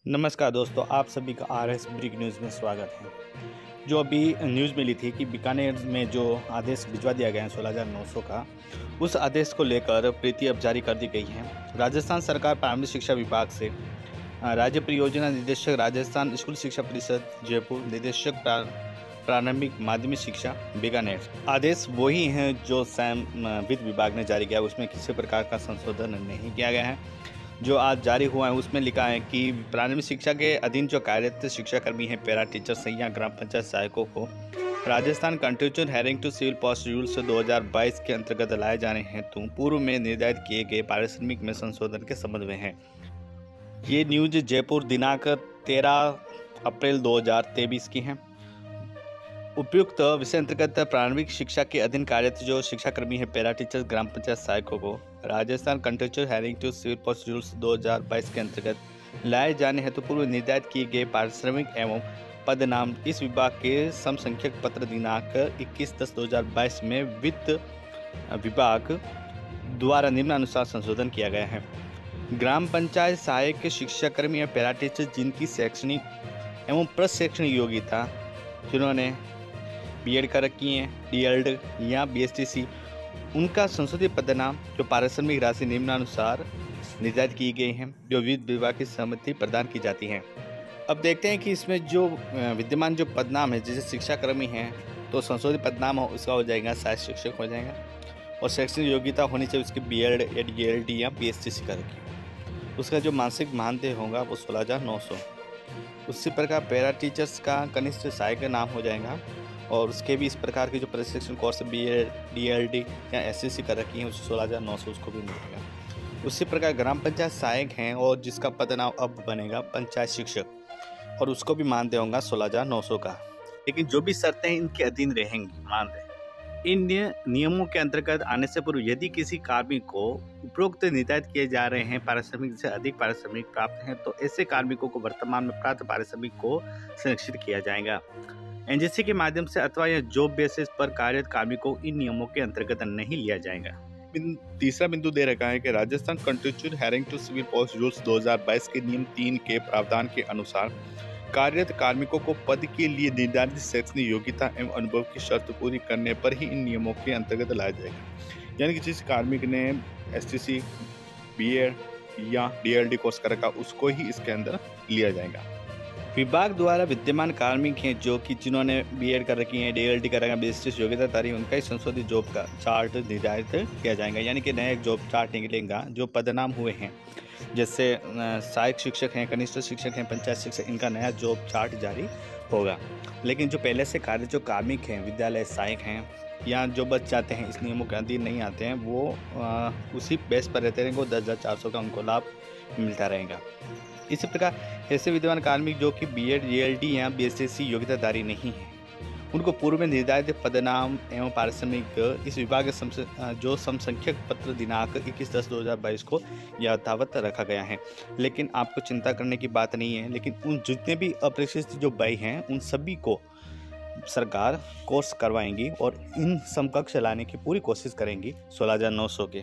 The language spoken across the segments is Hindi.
नमस्कार दोस्तों, आप सभी का आरएस ब्रेक न्यूज़ में स्वागत है। जो अभी न्यूज़ मिली थी कि बीकानेर में जो आदेश भिजवा दिया गया है 16,900 का, उस आदेश को लेकर प्रीति अब जारी कर दी गई है। राजस्थान सरकार प्रारंभिक शिक्षा विभाग से राज्य परियोजना निदेशक, राजस्थान स्कूल शिक्षा परिषद जयपुर, निदेशक प्रारंभिक माध्यमिक शिक्षा बीकानेर। आदेश वही हैं जो वित्त विभाग ने जारी किया, उसमें किसी प्रकार का संशोधन नहीं किया गया है। जो आज जारी हुआ है उसमें लिखा है कि प्रारंभिक शिक्षा के अधीन जो कार्यरत शिक्षाकर्मी हैं, पैरा टीचर्स या ग्राम पंचायत सहायकों को Rajasthan contribution hearing to civil post rules 2022 के अंतर्गत लाए जाने हेतु पूर्व में निर्धारित किए गए पारिश्रमिक में संशोधन के संबंध में है। ये न्यूज जयपुर दिनांक 13 अप्रैल 2023 की है। उपयुक्त विषय अंतर्गत प्रारंभिक शिक्षा के अधीन कार्यरत जो शिक्षाकर्मी है, पैरा टीचर्स, ग्राम पंचायत सहायकों को Rajasthan contribution hearing to civil post rules 2022 के अंतर्गत लाए जाने हेतु पूर्व निर्धारित किए गए पारिश्रमिक एवं पद नाम इस विभाग के समसंख्यक पत्र दिनांक 21/10/2022 में वित्त विभाग द्वारा निम्नानुसार संशोधन किया गया है। ग्राम पंचायत सहायक शिक्षाकर्मी या पैरा टीचर्स जिनकी शैक्षणिक एवं प्रशैक्षणिक योग्यता, जिन्होंने बीएड कर रखी है, डीएलएड या बीएसटीसी, उनका संशोधित पदनाम जो पारिश्रमिक राशि निम्नानुसार निर्धारित की गई हैं, जो वित्त विभाग की सहमति प्रदान की जाती है। अब देखते हैं कि इसमें जो विद्यमान जो पदनाम है, जैसे शिक्षाकर्मी हैं तो संशोधित पदनाम उसका हो जाएगा सहायक शिक्षक हो जाएगा, और शैक्षणिक योग्यता होनी चाहिए उसकी बीएड या डीएलएड या बीएसटीसी कर रखी। उसका जो मासिक मानदेय होगा वो 16,900। उसी प्रकार पैरा टीचर्स का कनिष्ठ सहायक नाम हो जाएगा, और उसके भी इस प्रकार के जो प्रशिक्षण कोर्स बीएड डीएलडी या एसएससी कर रखी है उसको 16,900 उसको भी मिलेगा। उसी प्रकार ग्राम पंचायत सहायक हैं और जिसका पदनाम अब बनेगा पंचायत शिक्षक, और उसको भी मानदेय होगा 16,900 का। लेकिन जो भी शर्तें इनके अधीन रहेंगी मानदेय, इन नियमों के अंतर्गत आने से पूर्व यदि किसी कार्मिक को उपरोक्त निर्धारित किए जा रहे हैं पारिश्रमिक से अधिक पारिश्रमिक प्राप्त हैं, तो ऐसे कार्मिकों को वर्तमान में प्राप्त पारिश्रमिक को संरक्षित किया जाएगा। एनजीसी के माध्यम से अथवा या जॉब बेसिस पर कार्यरत कार्मिकों को इन नियमों के अंतर्गत नहीं लिया जाएगा। तीसरा बिंदु दे रखा है कि Rajasthan contribution hearing to civil post rules 2022 के नियम 3 के प्रावधान के अनुसार कार्यरत कार्मिकों को पद के लिए निर्धारित शैक्षणिक योग्यता एवं अनुभव की शर्त पूरी करने पर ही इन नियमों के अंतर्गत लाया जाएगा। यानी कि जिस कार्मिक ने एसटीसी, बीएड या डीएलडी कोर्स कर रखा उसको ही इसके अंदर लिया जाएगा। विभाग द्वारा विद्यमान कार्मिक हैं जो कि जिन्होंने बीएड कर रखी है, डीएलडी कर रखा है, बीएसटी योग्यताधारी, उनका ही संशोधित जॉब का चार्ट निर्धारित किया जाएगा। यानी कि नया जॉब चार्ट निकलेगा। जो पदनाम हुए हैं जैसे सहायक शिक्षक हैं, कनिष्ठ शिक्षक हैं, पंचायत शिक्षक, इनका नया जॉब चार्ट जारी होगा। लेकिन जो पहले से कार्य जो कार्मिक हैं, विद्यालय सहायक हैं या जो बच जाते हैं, इस नियमों के अधीन नहीं आते हैं, वो उसी बेस पर रहते रहेंगे। 10,400 का उनको लाभ मिलता रहेगा। इसी प्रकार ऐसे विद्यमान कार्मिक जो कि बीएड, डीएलडी या बीएसएससी योग्यताधारी नहीं है, उनको पूर्व में निर्धारित पदनाम एवं पारिश्रमिक इस विभाग के जो समसंख्यक पत्र दिनांक 21/10/2022 को यथावत रखा गया है। लेकिन आपको चिंता करने की बात नहीं है। लेकिन उन जितने भी अप्रशिक्षित जो भाई हैं उन सभी को सरकार कोर्स करवाएंगी और इन समकक्ष लाने की पूरी कोशिश करेंगी 16,900 के।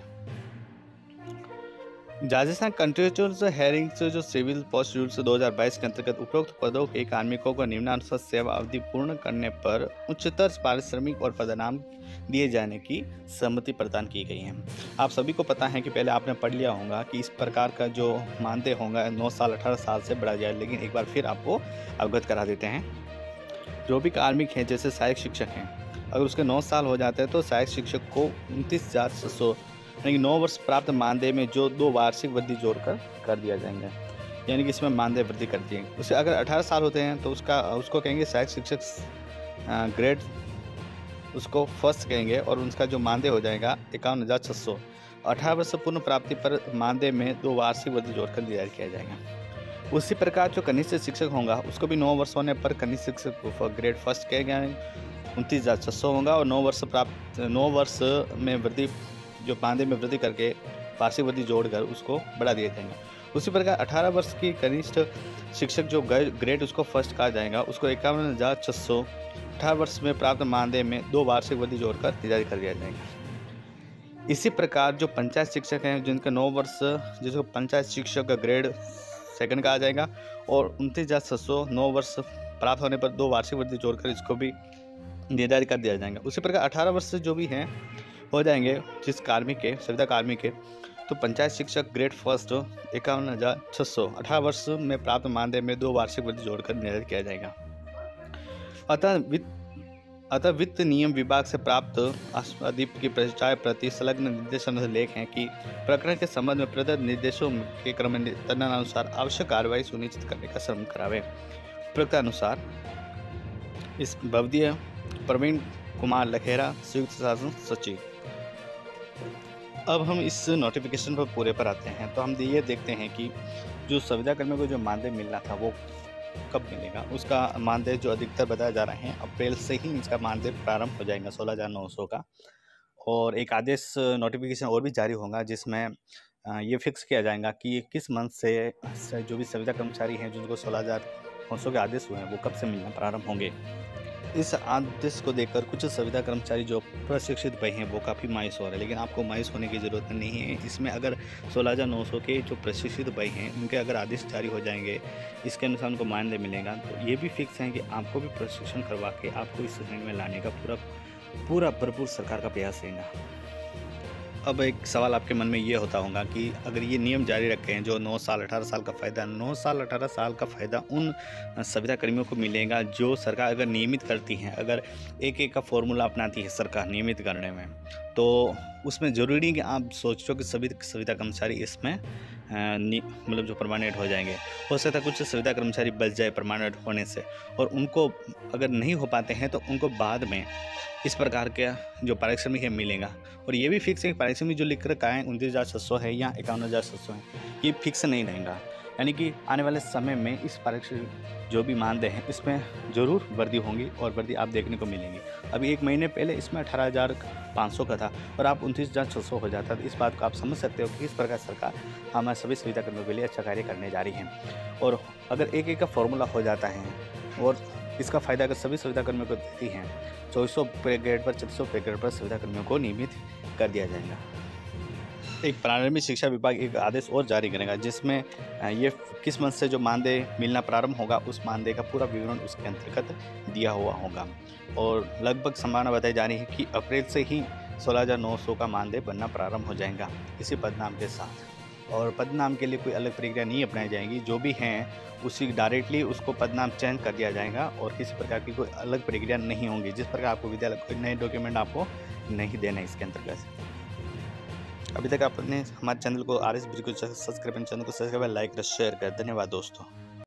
राजस्थान कंट्रीब्यूशन हेयरिंग से जो सिविल पोस्ट रूल्स 2022 के अंतर्गत उपरोक्त पदों के कार्मिकों को निम्नानुसार सेवा अवधि पूर्ण करने पर उच्चतर पारिश्रमिक और पदनाम दिए जाने की सहमति प्रदान की गई है। आप सभी को पता है कि पहले आपने पढ़ लिया होगा कि इस प्रकार का जो मानदेय होगा 9 साल 18 साल से बढ़ा जाए। लेकिन एक बार फिर आपको अवगत करा देते हैं। जो भी कार्मिक हैं जैसे सहायक शिक्षक हैं, अगर उसके 9 साल हो जाते हैं तो सहायक शिक्षक को 29,600 यानी 9 वर्ष प्राप्त मानदेय में जो 2 वार्षिक वृद्धि जोड़कर कर दिया जाएगा। यानी कि इसमें मानदेय वृद्धि कर दी है। उसे अगर 18 साल होते हैं तो उसको कहेंगे सहायक शिक्षक ग्रेड, उसको फर्स्ट कहेंगे, और उसका जो मानदेय हो जाएगा 51,600। 18 वर्ष पूर्ण प्राप्ति पर मानदेय में 2 वार्षिक वृद्धि जोड़कर दिया जाएगा। उसी प्रकार जो कनिष्ठ शिक्षक होगा उसको भी 9 वर्ष होने पर कनिष्ठ शिक्षक ग्रेड फर्स्ट कहेंगे, 29,600 होगा, और 9 वर्ष में वृद्धि जो मानदेय में वृद्धि करके वार्षिक वृद्धि जोड़कर उसको बढ़ा दिया जाएगा। उसी प्रकार 18 वर्ष की कनिष्ठ शिक्षक जो ग्रेड उसको फर्स्ट कहा जाएगा, उसको 51,600 18 वर्ष में प्राप्त मानदेय में 2 वार्षिक वृद्धि जोड़कर निर्धारित कर दिया जाएगा। इसी प्रकार जो पंचायत शिक्षक हैं जिनका 9 वर्ष, जिसको पंचायत शिक्षक का ग्रेड सेकंड का आ जाएगा। और 29,700 9 वर्ष प्राप्त होने पर 2 वार्षिक वृद्धि जोड़कर इसको भी निर्धारित कर दिया जाएगा। उसी प्रकार 18 वर्ष से जो भी हैं हो जाएंगे जिस कार्मिक के, संविदा कार्मिक के, तो पंचायत शिक्षक ग्रेड फर्स्ट 51,600 18 वर्ष में प्राप्त मानदेय में 2 वार्षिक वृद्धि जोड़कर निर्धारित किया जाएगा। अतः वित्त नियम विभाग से प्राप्त अधिप की प्रचार प्रति संलग्न निर्देशन लेख हैं कि प्रकरण के संबंध में प्रदत्त निर्देशों के क्रम तदनुसार आवश्यक कार्रवाई सुनिश्चित करने का श्रम करावे। प्रकरणानुसार इस भवदीय प्रवीण कुमार लखेरा, संयुक्त शासन सचिव। अब हम इस नोटिफिकेशन पर पूरे पर आते हैं। तो हम ये देखते हैं कि जो संविदा कर्मियों को जो मानदेय मिलना था वो कब मिलेगा। उसका मानदेय जो अधिकतर बताया जा रहा है अप्रैल से ही इसका मानदेय प्रारंभ हो जाएगा 16,900 का। और एक आदेश नोटिफिकेशन और भी जारी होगा जिसमें ये फिक्स किया जाएगा कि किस मंथ से जो भी संविदा कर्मचारी हैं जिनको 16,900 के आदेश हुए हैं वो कब से मिलना प्रारंभ होंगे। इस आदेश को देखकर कुछ संविदा कर्मचारी जो प्रशिक्षित भय हैं वो काफ़ी मायूस हो रहे हैं, लेकिन आपको मायूस होने की ज़रूरत नहीं है। इसमें अगर 16,900 के जो प्रशिक्षित भय हैं उनके अगर आदेश जारी हो जाएंगे, इसके अनुसार उनको मानदेय मिलेगा, तो ये भी फिक्स है कि आपको भी प्रशिक्षण करवा के आपको इस श्रेणी में लाने का पूरा भरपूर सरकार का प्रयास रहेगा। अब एक सवाल आपके मन में ये होता होगा कि अगर ये नियम जारी रखे हैं जो 9 साल 18 साल का फ़ायदा, 9 साल 18 साल का फ़ायदा उन संविदा कर्मियों को मिलेगा जो सरकार अगर नियमित करती हैं, अगर एक का फॉर्मूला अपनाती है सरकार नियमित करने में, तो उसमें ज़रूरी है कि आप सोचो कि सभी संविदा कर्मचारी इसमें मतलब जो परमानेंट हो जाएंगे। हो सकता है कुछ संविदा कर्मचारी बच जाए परमानेंट होने से, और उनको अगर नहीं हो पाते हैं तो उनको बाद में इस प्रकार के जो पारिश्रमिक है मिलेगा। और ये भी फिक्स है कि पारिश्रमिक जो लिख रखा है 29,700 है या 51,700 है, ये फिक्स नहीं रहेगा। यानी कि आने वाले समय में इस पारिश्रमिक जो भी मानदेय हैं इसमें ज़रूर वृद्धि होंगी और वृद्धि आप देखने को मिलेंगी। अभी 1 महीने पहले इसमें 18,500 का था और आप 29,600 हो जाता। तो इस बात को आप समझ सकते हो कि किस प्रकार सरकार हमारे सभी संविदा कर्मियों के लिए अच्छा कार्य करने जा रही है। और अगर एक का फॉर्मूला हो जाता है और इसका फ़ायदा अगर सभी संविदा कर्मियों को देती हैं, 2400 पे ग्रेड पर 3600 पे ग्रेड पर संविदा कर्मियों को नियमित कर दिया जाएगा। एक प्रारंभिक शिक्षा विभाग एक आदेश और जारी करेगा जिसमें ये किस मंथ से जो मानदेय मिलना प्रारंभ होगा उस मानदेय का पूरा विवरण उसके अंतर्गत दिया हुआ होगा। और लगभग संभावना बताई जा रही है कि अप्रैल से ही 16,900 का मानदेय बनना प्रारंभ हो जाएगा इसी पदनाम के साथ। और पदनाम के लिए कोई अलग प्रक्रिया नहीं अपनाई जाएगी, जो भी हैं उसी डायरेक्टली उसको पदनाम चयन कर दिया जाएगा और किसी प्रकार की कोई अलग प्रक्रिया नहीं होगी। जिस प्रकार आपको विद्यालय कोई नए डॉक्यूमेंट आपको नहीं देना इसके अंतर्गत। अभी तक आपने हमारे चैनल को RS ब्रिज को सब्सक्राइब, चैनल को सब्सक्राइब, लाइक और शेयर कर। धन्यवाद दोस्तों।